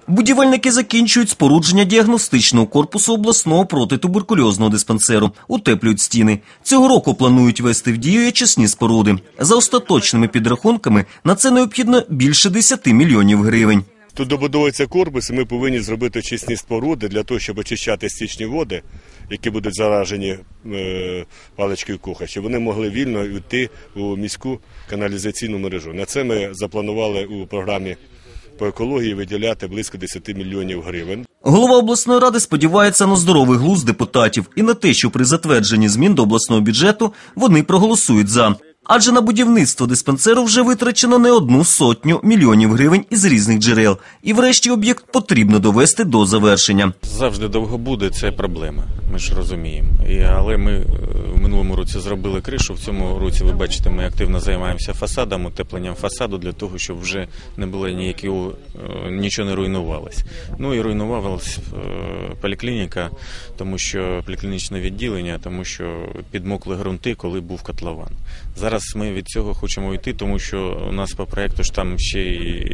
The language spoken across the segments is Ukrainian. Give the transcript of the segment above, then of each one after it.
Будівельники закінчують спорудження діагностичного корпусу обласного протитуберкульозного диспансеру, утеплюють стіни. Цього року планують ввести в дію очисні споруди. За остаточними підрахунками, на це необхідно більше 10 мільйонів гривень. Тут добудовується корпус, і ми повинні зробити очисні споруди для того, щоб очищати стічні води, які будуть заражені паличкою Коха, щоб вони могли вільно йти у міську каналізаційну мережу. На це ми запланували у програмі по екології виділяти близько 10 мільйонів гривень. Голова обласної ради сподівається на здоровий глузд депутатів і на те, що при затвердженні змін до обласного бюджету вони проголосують «за». Адже на будівництво диспансеру вже витрачено не 100 мільйонів гривень із різних джерел. І врешті об'єкт потрібно довести до завершення. Завжди довго буде, це проблема, ми ж розуміємо. Але ми в минулому році зробили кришу, в цьому році, ви бачите, ми активно займаємося фасадом, утепленням фасаду, для того, щоб вже не було нічого не руйнувалось. Ну і руйнувалась поліклініка, тому що поліклінічне відділення, тому що підмокли ґрунти, коли був котлован. Зараз ми від цього хочемо йти, тому що у нас по проєкту ж там ще й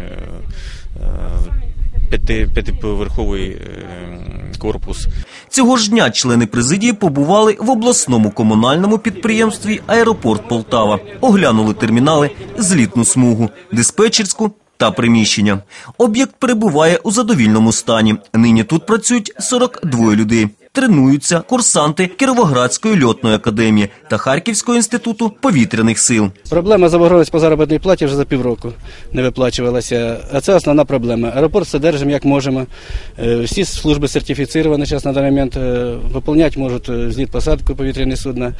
п'ятиповерховий корпус. Цього ж дня члени президії побували в обласному комунальному підприємстві «Аеропорт Полтава». Оглянули термінали, злітну смугу, диспетчерську та приміщення. Об'єкт перебуває у задовільному стані. Нині тут працюють 42 людей. Тренуються курсанти Кіровоградської льотної академії та Харківського інституту повітряних сил. Проблема заборгованості по заробітній платі вже за півроку не виплачувалася, а це основна проблема. Аеропорт содержимо як можемо. Всі служби сертифіціровані зараз на даний момент, виконувати можуть зліт-посадку повітряні судна.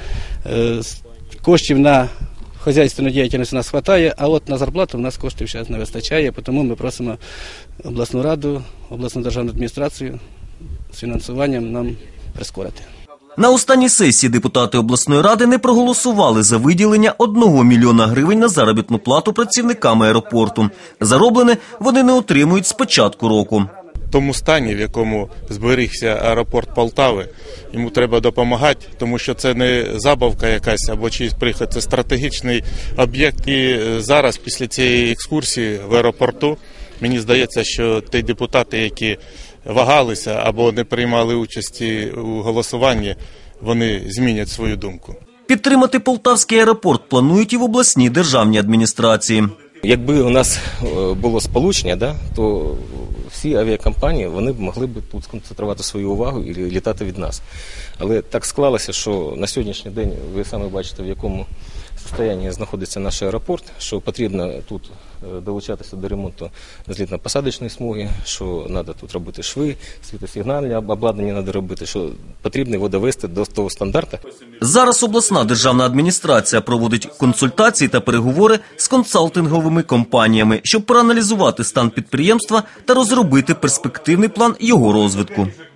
Коштів на хазяйственну діяльність у нас вистачає, а от на зарплату у нас коштів зараз не вистачає, тому ми просимо обласну раду, обласну державну адміністрацію з фінансуванням нам прискорити. На останній сесії депутати обласної ради не проголосували за виділення 1 мільйона гривень на заробітну плату працівникам аеропорту. Зароблене вони не отримують з початку року. В тому стані, в якому зберігся аеропорт Полтави, йому треба допомагати, тому що це не забавка якась або чийсь прихід, це стратегічний об'єкт. І зараз, після цієї екскурсії в аеропорту, мені здається, що ті депутати, які вагалися або не приймали участі у голосуванні, вони змінять свою думку. Підтримати Полтавський аеропорт планують і в обласній державній адміністрації. Якби у нас було сполучення, то всі авіакомпанії вони б могли б тут сконцентрувати свою увагу і літати від нас. Але так склалося, що на сьогоднішній день ви самі бачите, в якому стані знаходиться наш аеропорт, що потрібно тут долучатися до ремонту злітно-посадочної смуги, що треба тут робити шви, світосигнальне обладнання треба робити, що потрібно його довести до того стандарту. Зараз обласна державна адміністрація проводить консультації та переговори з консалтинговими компаніями, щоб проаналізувати стан підприємства та розробити перспективний план його розвитку.